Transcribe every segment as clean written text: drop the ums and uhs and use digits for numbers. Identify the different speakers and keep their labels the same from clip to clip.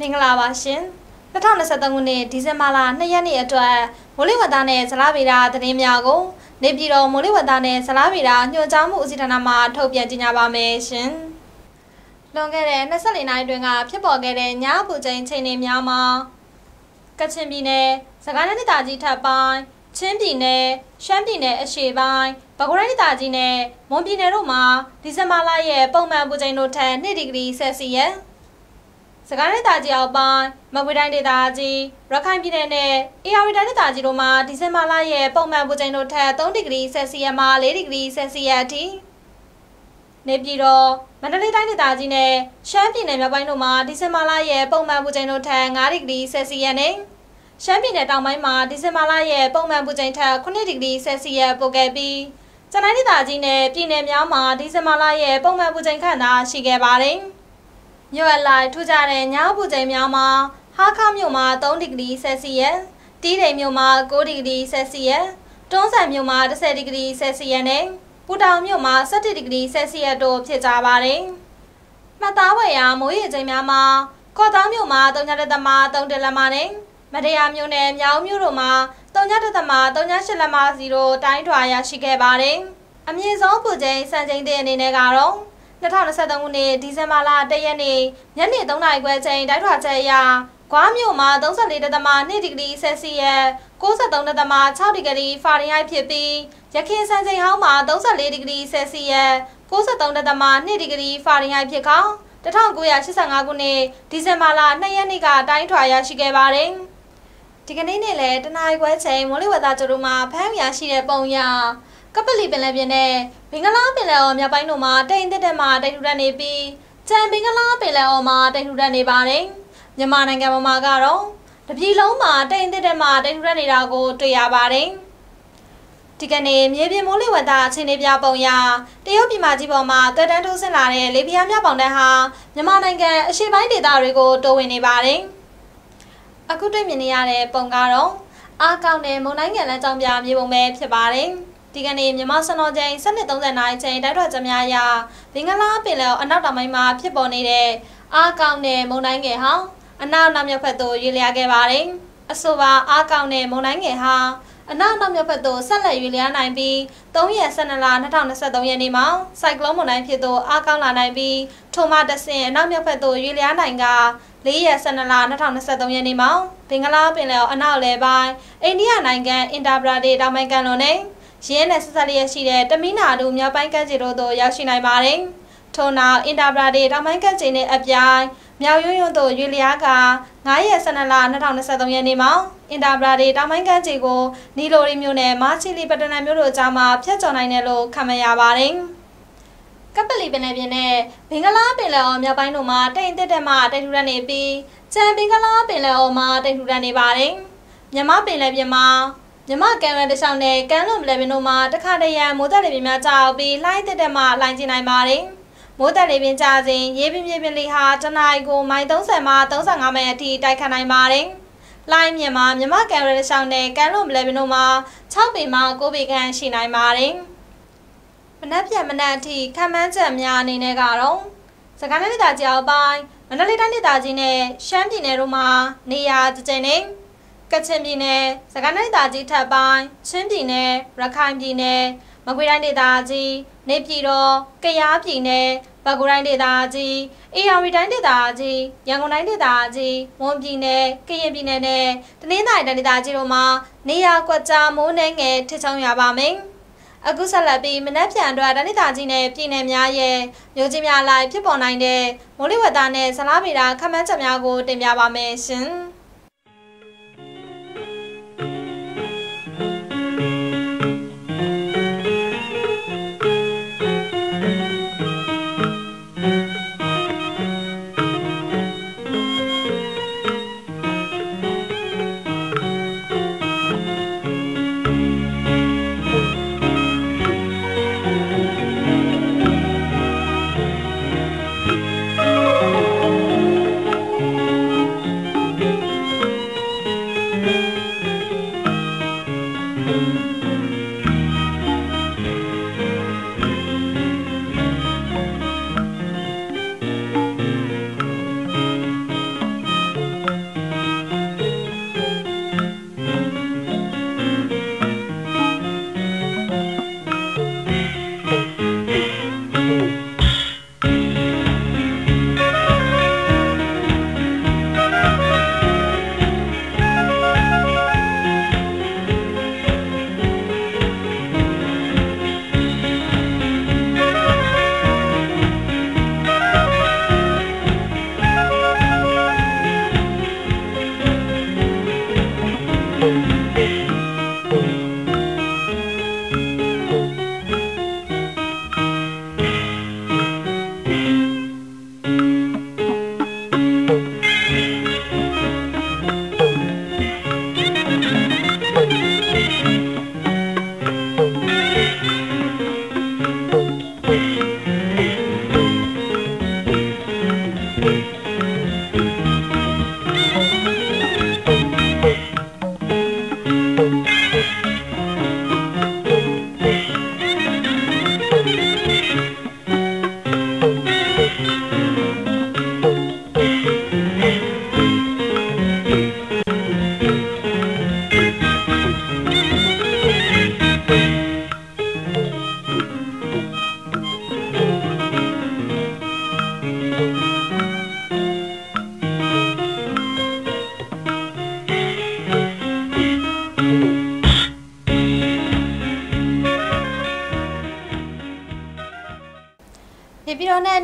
Speaker 1: မင်္ဂလာပါရှင်2023ခုနှစ်ဒီဇင်ဘာလ2ရက်နေ့အတွက်မိုးလေဝသနဲ့ဇလဗေဒသတင်းများကိုနေပြည်တော်မိုးလေဝသနဲ့ဇလဗေဒညွှန်ကြားမှုဦးစီးဌာနမှထုတ်ပြန်ကြေညာပါမယ်ရှင်လွန်ခဲ့တဲ့24နာရီတွင်ကဖြစ်ပေါ်ခဲ့တဲ့ညအပူချိန်ချိန်တွေများမှာကချင်ပြည်နယ်စကိုင်းတိုင်းဒေသကြီးထပ်ပိုင်းချင်းပြည်နယ်ရှမ်းပြည်နယ်အရှေ့ပိုင်းပဲခူးတိုင်းဒေသကြီးနဲ့မွန်ပြည်နယ်တို့မှာဒီဇင်ဘာလရဲ့ပုံမှန်ပူချိန်တို့ထက်2ဒီဂရီဆယ်စီယပ်စကိုင်းဒေသကြီးအောက်ပိုင်းမကွေးတိုင်းဒေသကြီးရခိုင်ပြည်နယ်နဲ့အေရဝတီတိုင်းဒေသကြီးတို့မှာဒီဇင်ဘာလရဲ့ပုံမှန်ပူချိန်တို့ထက်3ဒီဂရီဆယ်စီယပ်မှ4ဒီဂရီဆယ်စီယပ်အထိနေပြည်တော်မန္တလေးတိုင်းဒေသကြီးနဲ့ရှမ်းပြည်နယ်မြောက်ပိုင်းတို့မှာဒီဇင်ဘာလရဲ့ပုံမှန်ပူချိန်တို့ထက်5ဒီဂရီဆယ်စီယပ်နဲ့ရှမ်းပြည်နယ်တောင်ပိုင်းမှာဒီဇင်ဘာလရဲ့ပုံမှန်ပူချိန်ထက်9ဒီဂရီဆယ်စီယပ်ပိုခဲ့ပြီးကျန်တိုင်းဒေသကြီးနဲ့ပြည်နယ်များမှာဒီဇင်ဘာလရဲ့ပုံမှန်ပူချိန်ခန့်သာရှိခဲ့ပါတယ်။မြို့အလိုက်ထူးခြားတဲ့ညအပူချိန်များမှာဟားခါးမြို့မှာ3ဒီဂရီဆယ်စီယပ်၊တီးတိန်မြို့မှာ9ဒီဂရီဆယ်စီယပ်၊တွန်းဆန်မြို့မှာ10ဒီဂရီဆယ်စီယပ်နဲ့ပူတောင်မြို့မှာ17ဒီဂရီဆယ်စီယပ်တို့ဖြစ်ကြပါတယ်။မှတ်သားဖွယ်ရာမိုးရေချိန်များမှာကော့တောင်းမြို့မှာ3.3လက်မနဲ့မတရားမြို့နယ်မြောက်မြို့တို့မှာ3.38လက်မစီတို့တိုင်းထွာရရှိခဲ့ပါတယ်။အမြင့်ဆုံးပူချိန်စံချိန်တဲ့အနေနဲ့ကတော့2023ခုနှစ်ဒီဇင်ဘာလ1ရက်နေ့ညနေ3နာရီခွဲချိန်တိုင်းထွာချက်အရဂွားမြို့မှာ34.2ဒီဂရီဆယ်စီယပ်93.6ဒီဂရီဖာရင်ဟိုက်ဖြစ်ပြီးရခိုင်စံချိန်ဟောင်းမှာ34ဒီဂရီဆယ်စီယပ်93.2ဒီဂရီဖာရင်ဟိုက်ဖြစ်ခေါ1985ခုနှစ်ဒီဇင်ဘာလ2ရက်နေ့ကတိုင်းထွာရရှိခဲ့ပါတယ်။ဒီကနေ့နေ့လည်းတနအီခွဲချိန်မိုးလေဝသကြိုးတို့မှာဖမ်းရရှိတဲ့ပုံရကပလီပင်လယ်ပြင်နဲ့ဘင်္ဂလားပင်လယ်အော်မြောက်ပိုင်းတို့မှာတိမ်တက်တက်မှတိမ်ထူထပ်နေပြီးကျန်ဘင်္ဂလားပင်လယ်အော်မှာတိမ်ထူထပ်နေပါတယ်။မြန်မာနိုင်ငံမှာကတော့တပြည်လုံးမှာတိမ်တက်တက်မှတိမ်ထူထပ်နေတာကိုတွေ့ရပါတယ်။ဒီကနေ့မြေပြင်မိုးလေဝသအခြေအနေပြပုံရတရုတ်ပြည်မကြီးပေါ်မှာတွဲတန်းထိုးဆင်းလာတဲ့လေပြင်းများပေါင်တန်းဟာမြန်မာနိုင်ငံအရှေ့ပိုင်းဒေသတွေကိုတိုးဝင်နေပါတယ်။အခုတွေ့မြင်နေရတဲ့ပုံကတော့အားကောင်းတဲ့မုန်တိုင်းငယ်လမ်းကြောင်းပြမြေပုံပဲဖြစ်ပါတယ်။ဒီကနေ့မြန်မာစံတော်ချိန်7:30နာရီချိန်တိုက်ထွက်ကြများရာဘင်္ဂလားပင်လယ်အနောက်တောင်ပိုင်းမှာဖြစ်ပေါ်နေတဲ့အားကောင်းတဲ့မုန်တိုင်းငယ်ဟာအနောက်မြောက်ဘက်သို့ရွေ့လျားခဲ့ပါတယ်။အဆိုပါအားကောင်းတဲ့မုန်တိုင်းငယ်ဟာအနောက်မြောက်ဘက်သို့ဆက်လက်ရွေ့လျားနိုင်ပြီး3ရက်12လ2023ရက်နေ့မှာစိုက်ကလုန်းမုန်တိုင်းဖြစ်သို့အားကောင်းလာနိုင်ပြီးထိုမှတဆင့်အနောက်မြောက်ဘက်သို့ရွေ့လျားနိုင်က4ရက်12လ2023ရက်နေ့မှာဘင်္ဂလားပင်လယ်အနောက်လယ်ပိုင်းအိန္ဒိယနိုင်ငံအင်တာဘရာဒေတောင်ပိုင်းကမ်းလွန်နဲ့ရင်းနဲ့ဆက်ဆက်လျက်ရှိတဲ့တမီးနာဒူမြောက်ပိုင်းကမ်းခြေတို့သို့ရောက်ရှိနိုင်ပါတယ်။ထို့နောက်အင်တာဘရာဒေတောင်ပိုင်းကမ်းခြေနဲ့အပြိုင်မြောက်ရွံ့သို့ရွေ့လျားက9ရက်12လ2023ရက်နေ့မှာအင်တာဘရာဒေတောင်ပိုင်းကမ်းခြေကိုနီလိုရီမြို့နယ်မာချီလီပတနမ်မြို့တို့ကြားမှာဖျက်ချော်နိုင်တယ်လို့ခန့်မှန်းရပါတယ်။ကပလီပင်လယ်ပြင်နဲ့ဘင်္ဂလားပင်လယ်အော်မြောက်ပိုင်းတို့မှာတိမ်တက်တက်မှတိမ်ထူထပ်နေပြီးကျန်ဘင်္ဂလားပင်လယ်အော်မှာတိမ်ထူထပ်နေပါတယ်။မြန်မာပင်လယ်ပြင်မှာမြန်မာကမ်းလွန်တလျှောက်နဲ့ကမ်းလွန်ပင်လယ်ပြင်တို့မှာတခါတရံမိုးသက်လေပြင်းများကျရောက်ပြီးလှိုင်းတက်တက်မှလှိုင်းကျနိုင်ပါတယ်။မိုးသက်လေပြင်းကျစဉ်ရေပြင်မြေပြင်လေဟာတနအီကိုမိုင်30မှ35မိုင်အထိတိုက်ခတ်နိုင်ပါတယ်။လှိုင်းမြင့်မှာမြန်မာကမ်းလွန်တလျှောက်နဲ့ကမ်းလွန်ပင်လယ်ပြင်တို့မှာ6ပေမှ9ပေခန့်ရှိနိုင်ပါတယ်။မနက်ဖြန်မနက်အထိခန့်မှန်းချက်များအနေနဲ့ကတော့စကိုင်းတိုင်းဒေသကြီးအောက်ပိုင်းမန္တလေးတိုင်းဒေသကြီးနဲ့ရှမ်းပြည်နယ်တို့မှာနေရာကျဉ်နဲ့ကချင်ပြည်နယ်စကိုင်းတိုင်းဒေသကြီးထပ်ပိုင်းချင်းပြည်နယ်ရခိုင်ပြည်နယ်မကွေးတိုင်းဒေသကြီးနေပြည်တော်ကယားပြည်နယ်ပဲခူးတိုင်းဒေသကြီးအေရဝတီတိုင်းဒေသကြီးရန်ကုန်တိုင်းဒေသကြီးမွန်ပြည်နယ်ကရင်ပြည်နယ်နဲ့တနင်္သာရီတိုင်းဒေသကြီးတို့မှာနေရာကွက်ကြားမိုးနှဲငယ်ထစ်ချုံရပါမယ်။အခုဆက်လက်ပြီးမနက်ဖြန်အတွက်တိုင်းဒေသကြီးနဲ့ပြည်နယ်များရဲ့မြို့ကြီးများလိုက်ဖြစ်ပေါ်နိုင်တဲ့မိုးလေဝသနဲ့ဇလဗေဒခန့်မှန်းချက်များကိုတင်ပြပါမယ်ရှင်။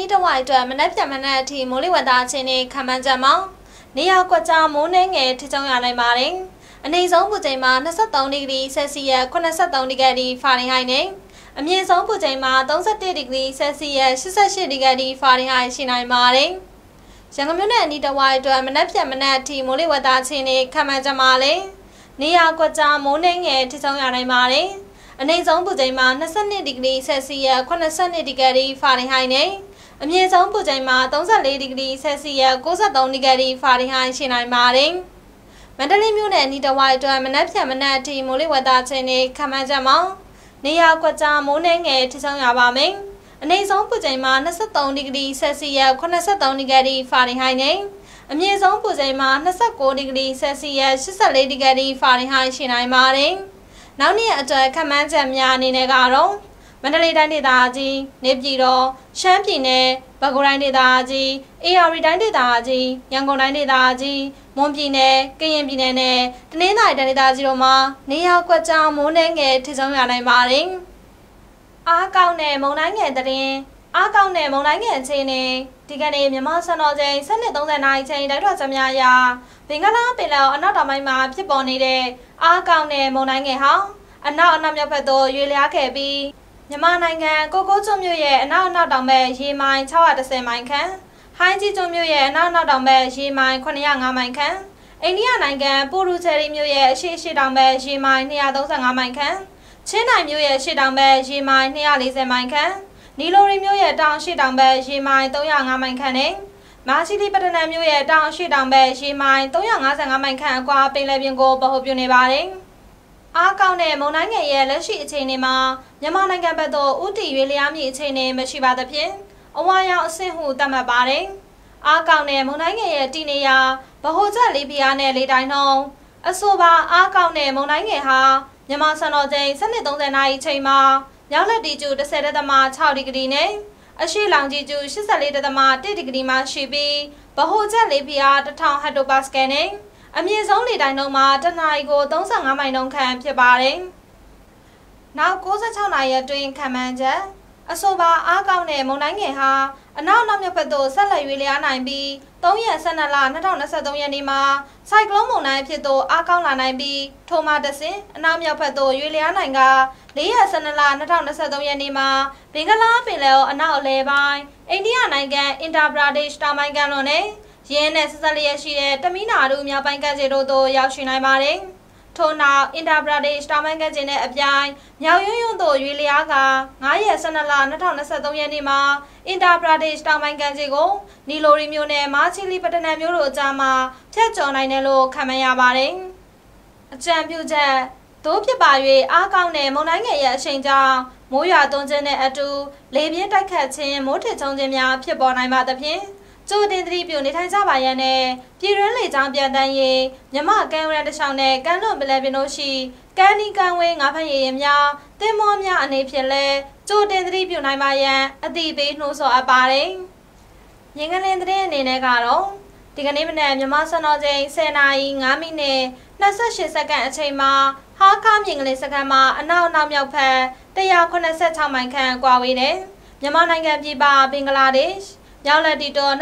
Speaker 1: နီးတစ်ဝိုက်အတွက်မနက်ဖြန်မနက်အထိမိုးလေဝသအခြေအနေခန့်မှန်းချက်မှာနေရာကွက်ကြားမိုးနှင်းငယ်ထချုံရနိုင်ပါတယ်။အနေဆုံးပူချိန်မှာ23ဒီဂရီဆယ်စီယပ်83ဒီဂရီဖာရင်ဟိုက်နဲ့အမြင့်ဆုံးပူချိန်မှာ31ဒီဂရီဆယ်စီယပ်88ဒီဂရီဖာရင်ဟိုက်ရှိနိုင်ပါတယ်။ရန်ကုန်မြို့နယ်အနီးတစ်ဝိုက်အတွက်မနက်ဖြန်မနက်အထိမိုးလေဝသအခြေအနေခန့်မှန်းချက်မှာလည်းနေရာကွက်ကြားမိုးနှင်းငယ်ထချုံရနိုင်ပါတယ်။အနေဆုံးပူချိန်မှာ22ဒီဂရီဆယ်စီယပ်82ဒီဂရီဖာရင်ဟိုက်နဲ့အမြင့်ဆုံးပူချိန်မှာ34ဒီဂရီဆယ်စီယပ်93ဒီဂရီဖာရင်ဟိုက်ရှိနိုင်ပါတယ်။မန္တလေးမြို့နယ်အနီးတစ်ဝိုက်အတွက်မနက်ဖြန်မနက်အထိမိုးလေဝသအခြေအနေခန့်မှန်းချက်မှာနေရာကွက်ကြားမိုးနှင်းငယ်ထချုံရပါမယ်။အနေဆုံးပူချိန်မှာ23ဒီဂရီဆယ်စီယပ်83ဒီဂရီဖာရင်ဟိုက်နဲ့အမြင့်ဆုံးပူချိန်မှာ29ဒီဂရီဆယ်စီယပ်84ဒီဂရီဖာရင်ဟိုက်ရှိနိုင်ပါတယ်။နောက်နေ့အတွက်ခန့်မှန်းချက်များအနေနဲ့ကတော့မန္တလေးတိုင်းဒေသကြီးနေပြည်တော်ရှမ်းပြည်နယ်ပဲခူးတိုင်းဒေသကြီးအေရဝတီတိုင်းဒေသကြီးရန်ကုန်တိုင်းဒေသကြီးမွန်ပြည်နယ်ကရင်ပြည်နယ်နဲ့တနင်္သာရီတိုင်းဒေသကြီးတို့မှာနေရာကွက်ကြားမိုးနှင်းငယ်ထချုံရနိုင်ပါတယ်။အားကောင်းတဲ့မုန်တိုင်းငယ်သတင်းအားကောင်းတဲ့မုန်တိုင်းငယ်အခြေအနေဒီကနေ့မြန်မာစံတော်ချိန်7:30နာရီချိန်တိုင်းတော်စများရာဘင်္ဂလားပင်လယ်အနောက်တောင်ပိုင်းမှာဖြစ်ပေါ်နေတဲ့အားကောင်းတဲ့မုန်တိုင်းငယ်ဟာအနောက်မြောက်ဘက်သို့ရွေ့လျားခဲ့ပြီးမြန်မာနိုင်ငံကိုကိုကျွန်းမြို့ရဲ့အနောက်တောင်ဘက်ရေမိုင်610မိုင်ခန့်ဟိုင်းကြီးကျွန်းမြို့ရဲ့အနောက်တောင်ဘက်ရေမိုင်905မိုင်ခန့်အိန္ဒိယနိုင်ငံပူရူချယ်ရီမြို့ရဲ့အရှေ့တောင်ဘက်ရေမိုင်235မိုင်ခန့်ချင်းတိုင်မြို့ရဲ့ရှေ့တောင်ဘက်ရေမိုင်240မိုင်ခန့်နီလိုရီမြို့ရဲ့တောင်ရှေ့တောင်ဘက်ရေမိုင်305မိုင်ခန့်နဲ့မာချီလီပတနမ်မြို့ရဲ့တောင်ရှေ့တောင်ဘက်ရေမိုင်355မိုင်ခန့်အကွာပင်လယ်ပြင်ကိုဗဟိုပြုနေပါတယ်။အားကောင်းတဲ့မုန်တိုင်းငယ်ရဲ့လက်ရှိအခြေအနေမှာမြန်မာနိုင်ငံဘက်သို့ဥတီရွေးလျားမည့်အခြေအနေမရှိပါသဖြင့်အဝါရောင်အဆင့်ဟုသတ်မှတ်ပါတယ်။အားကောင်းတဲ့မုန်တိုင်းငယ်ရဲ့တည်နေရာဗဟိုချက်လေးပြားနဲ့လေတိုင်းနှုန်းအဆိုပါအားကောင်းတဲ့မုန်တိုင်းငယ်ဟာမြန်မာစံတော်ချိန်7:30နာရီချိန်မှာမြောက်လက်တီကျူ10.6ဒီဂရီနဲ့အရှေ့လောင်ကြီးကျူ84.1ဒီဂရီမှာရှိပြီးဗဟိုချက်လေးပြား1000ဟက်တိုပါစကယ်နဲ့အမြင့်ဆုံးလေတိုင်းနှုန်းမှာတစ်နာရီကို35မိုင်နှုန်းခန့်ဖြစ်ပါတယ်။နောက်96နာရီအတွင်းခန့်မှန်းချက်အဆိုပါအားကောင်းတဲ့မုန်တိုင်းငယ်ဟာအနောက်မြောက်ဘက်သို့ဆက်လက်ရွေ့လျားနိုင်ပြီး3ရက်12လ2023ရက်နေ့မှာဆိုင်ကလုန်းမုန်တိုင်းဖြစ်သို့အားကောင်းလာနိုင်ပြီးထိုမှတဆင့်အနောက်မြောက်ဘက်သို့ရွေ့လျားနိုင်က4ရက်12လ2023ရက်နေ့မှာဘင်္ဂလားပင်လယ်အနောက်အလယ်ပိုင်းအိန္ဒိယနိုင်ငံအင်တာဘရာဒေ့ရှ်တောင်ပိုင်းကမ်းလွန်နဲ့ရင်းနဲ့ဆက်ဆက်လျက်ရှိတဲ့တမီနာဒူမြောက်ပိုင်းကမ်းခြေတို့သို့ရောက်ရှိနိုင်ပါတယ်။ထို့နောက်အင်တာဘရာဒေ့ရှ်တောင်ပိုင်းကမ်းခြေနဲ့အပြိုင်မြောက်ရွံ့သို့ရွေ့လျားက9ရက်12လ2023ရက်နေ့မှာအင်တာဘရာဒေ့ရှ်တောင်ပိုင်းကမ်းခြေကိုနီလိုရီမြို့နဲ့မာချီလီပတနမ်မြို့တို့အကြားမှာဖြတ်ကျော်နိုင်တယ်လို့ခန့်မှန်းရပါတယ်။အကြံပြုချက်တို့ဖြစ်ပါ၍အားကောင်းတဲ့မုန်တိုင်းငယ်ရဲ့အချိန်ကြောင့်မိုးရွာသွန်းခြင်းနဲ့အတူလေပြင်းတိုက်ခတ်ခြင်းမိုးထစ်ချုံခြင်းများဖြစ်ပေါ်နိုင်ပါသဖြင့်ကျိုးတင်သတိပြုနေထိုင်ကြပါရန်နဲ့ပြည်တွင်းလေကြောင်းပြန်တန်းရေးမြမကမ်းဝရန်တချောင်းနဲ့ကမ်းလွန်ပလယ်ပြင်တို့ရှိကမ်းနီးကမ်းဝေးငါးဖက်ရည်ရင်များတင်မောများအနေဖြင့်လဲကျိုးတင်သတိပြုနိုင်ပါရန်အတိပေးနှိုးဆော်အပ်ပါတယ်။ရင်းကလင်းသတင်းအနေနဲ့ကတော့ဒီကနေ့မနက်မြမစံတော်ချိန်10:05မိနစ်28စက္ကန့်အချိန်မှာဟားခါမြင်ကလေးစခန်းမှာအနောက်မြောက်ဘက်186မိုင်ခန့်ကွာဝေးတဲ့မြန်မာနိုင်ငံပြည်ပဘင်္ဂလားဒေ့ရှ်မြောက်လက်တီတော်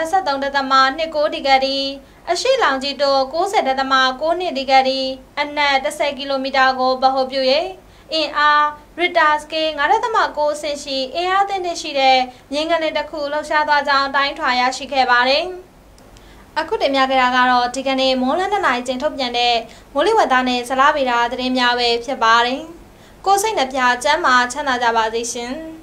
Speaker 1: 23.29ဒီဂရီအရှိလောင်ကြီးတော်90.92ဒီဂရီအနက်10ကီလိုမီတာကိုဗဟိုပြု၍အင်အားရစ်တာစကေး9.9ဆင့်ရှိအင်အားသင့်ရှိတဲ့မြင်းကလင်းတစ်ခုလှုပ်ရှားသွားကြောင်းတိုင်းထွာရရှိခဲ့ပါတယ်။အခုတင်ပြခဲ့တာကတော့ဒီကနေ့မိုးလန်း2နာရီချိန်ထုတ်ပြန်တဲ့မိုးလေဝသနဲ့ဇလားဗေဒသတင်းများပဲဖြစ်ပါတယ်။ကိုယ်စိတ်နှပြကျန်းမာချမ်းသာကြပါစေရှင်။